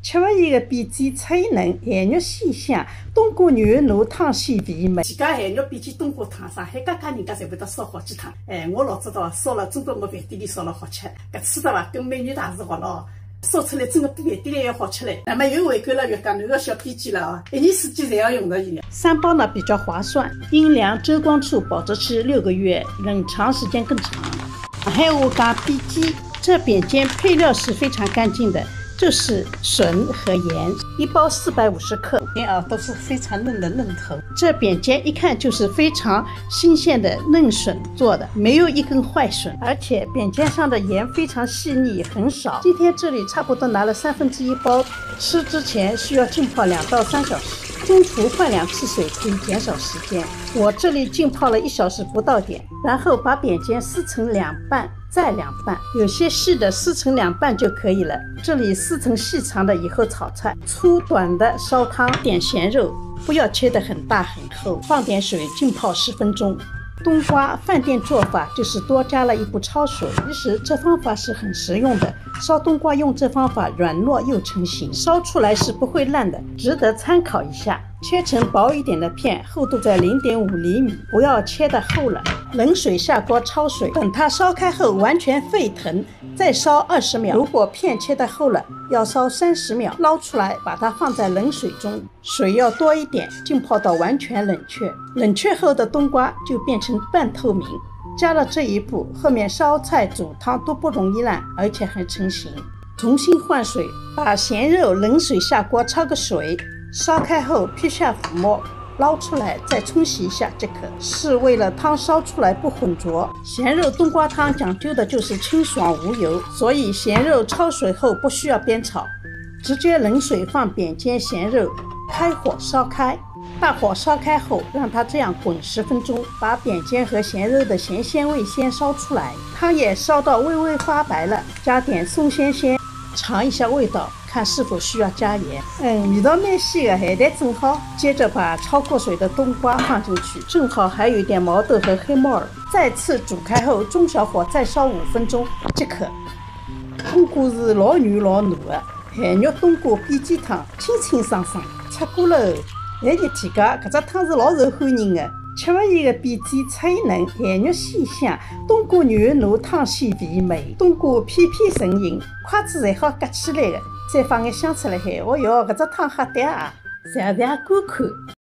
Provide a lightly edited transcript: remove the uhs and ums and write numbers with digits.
吃勿厌个扁尖脆嫩，咸肉鲜香，冬瓜牛腩汤鲜肥美。自家咸肉扁尖冬瓜汤，上海家家人家侪会得烧火鸡汤。我老早到烧了，真个我饭店里烧了好吃。搿吃的伐，跟美女大厨学了，烧出来真个比饭店里还要好吃嘞。那么又回归了粤江南个小扁尖了哦，一年四季侪要用到伊。三包呢比较划算，阴凉遮光处保质期6个月，冷藏时间更长。上海话讲扁尖，这扁尖配料是非常干净的。就是笋和盐，一包450克，都是非常嫩的嫩头。这扁尖一看就是非常新鲜的嫩笋做的，没有一根坏笋，而且扁尖上的盐非常细腻，很少。今天这里差不多拿了1/3包，吃之前需要浸泡2到3小时，中途换2次水可以减少时间。我这里浸泡了1小时不到点，然后把扁尖撕成2半。再2半，有些细的撕成2半就可以了。这里撕成细长的以后炒菜，粗短的烧汤，点咸肉，不要切得很大很厚，放点水浸泡10分钟。冬瓜饭店做法就是多加了一步焯水，其实这方法是很实用的。烧冬瓜用这方法软糯又成型，烧出来是不会烂的，值得参考一下。切成薄一点的片，厚度在0.5厘米，不要切得厚了。冷水下锅焯水，等它烧开后完全沸腾，再烧20秒。如果片切得厚了，要烧30秒。捞出来，把它放在冷水中，水要多一点，浸泡到完全冷却。冷却后的冬瓜就变成半透明。加了这一步，后面烧菜煮汤都不容易烂，而且还成型。重新换水，把咸肉冷水下锅焯个水，烧开后撇下浮沫，捞出来再冲洗一下即可，是为了汤烧出来不浑浊。咸肉冬瓜汤讲究的就是清爽无油，所以咸肉焯水后不需要煸炒，直接冷水放扁尖咸肉，开火烧开。大火烧开后，让它这样滚10分钟，把扁尖和咸肉的咸鲜味先烧出来，汤也烧到微微发白了，加点松鲜鲜，尝一下味道，看是否需要加盐。味道蛮鲜的，咸淡正好。接着把焯过水的冬瓜放进去，正好还有一点毛豆和黑木耳，再次煮开后，中小火再烧5分钟即可。冬瓜是老软老糯的，咸肉冬瓜扁尖汤清清爽爽，出锅了。热天家搿只汤是老受欢迎的，吃勿厌个扁尖脆嫩，咸肉鲜香，冬瓜牛腩汤鲜肥美，冬瓜片片成型，筷子侪好夹起来的，再放眼香菜辣海，哦哟，搿只汤喝得啊，尝尝观看。